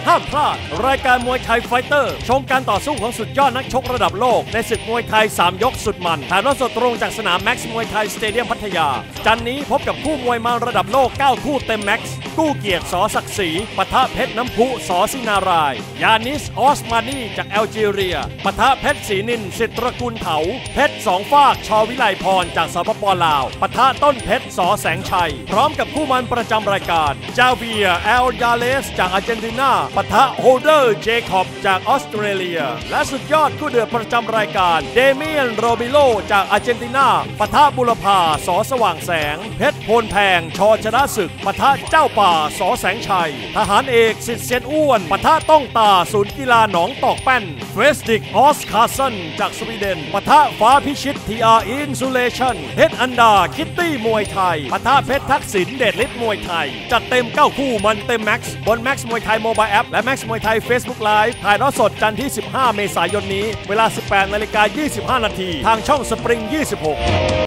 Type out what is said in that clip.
ห้ามพลาดรายการมวยไทยไฟเตอร์ชมการต่อสู้ของสุดยอดนักชกระดับโลกในศึกมวยไทย3ยกสุดมันถ่ายทอดสดตรงจากสนามแม็กซ์มวยไทยสเตเดียมพัทยาจันนี้พบกับคู่มวยมาระดับโลก9คู่เต็มแม็กซ์กู้เกียรติสอศักดิ์ศรีปะทะเพชรน้ำพุสอสินารายยานิสออสมานีจากแอลจีเรียปะทะเพชรศรีนินสิทธิ์ตระกูลเถาเพชรสองฟากชวิไลพรจากสปป.ลาวปะทะต้นเพชรสอแสงชัยพร้อมกับคู่มันประจำรายการจาเวียแอลยาเลสจากอาร์เจนตินาปะทะโฮเดอร์เจคอบจากออสเตรเลียและสุดยอดคู่เดือดประจำรายการเดเมียนโรบิโลจากอาร์เจนตินาปะทะบุรพาสอสว่างแสงเพชรโพนแพงชชนะศึกปะทะเจ้าป่าสอแสงชัยทหารเอกสิทธิ์เซียนอ้วนปะทะต้องตาศูนย์กีฬาหนองตอกแป้นเฟสติกออสคาร์สันจากสวีเดนปะทะฟ้าพิชิตทีอาร์อินซูเลชั่นเพชรอันดาคิตตี้มวยไทยปะทะเพชรทักษิณเดชฤทธิ์มวยไทยจัดเต็ม9คู่มันเต็มแม็กซ์บนแม็กซ์มวยไทยโมบายแอปและแม็กซ์มวยไทย Facebook Live ถ่ายทอดสดจันทร์ที่15 เมษายนนี้เวลา 18:25 นาทีทางช่องสปริง 26